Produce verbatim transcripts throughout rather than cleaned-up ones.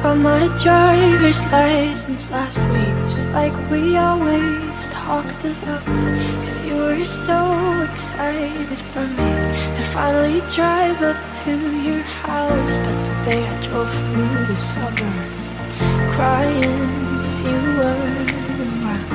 got my driver's license last week, just like we always talked about. Cause you were so excited for me to finally drive up to your house. But today I drove through the suburbs crying cause you weren't around.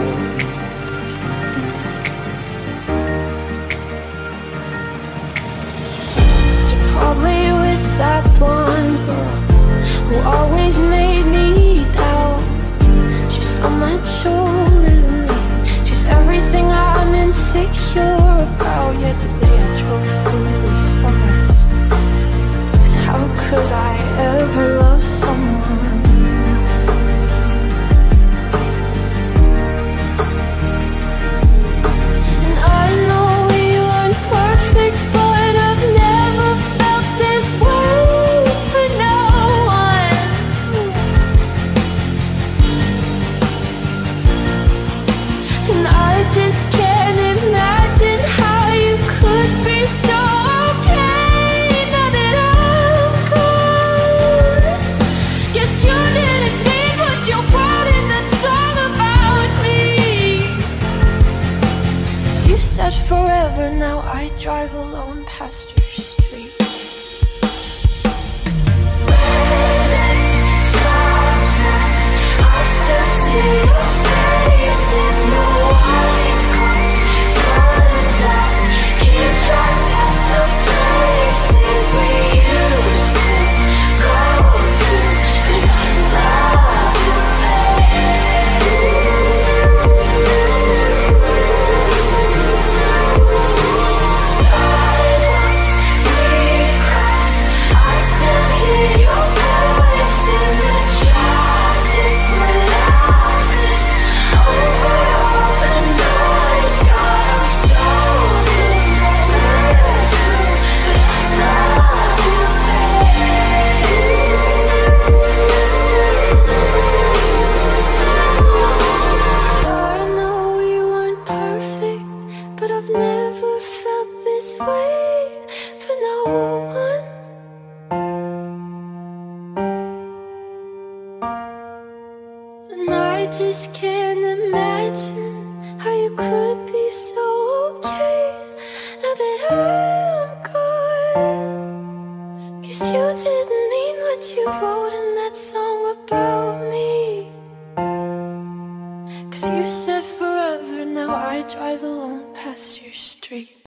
You're probably with that one girl who always made me doubt. She's so much older than me, she's everything I'm insecure about. Yet today I drove through the suburbs, cause how could I ever love someone else? And I know we weren't perfect, but I've never felt this way for no one. And I just can't imagine how you could be so okay now that I'm gone. Guess you didn't mean what you wrote in that song about me. 'Cause you said forever, now I drive alone past your street. I still see your face in the white cars, front out. Can't drive past the places we used to go to, 'cause I love you, Sidewalks we cross, I still hear your voice in the traffic. We're laughing over all the noise. God, I'm so ignorant, but I love you, I know we weren't perfect, but I've never felt this way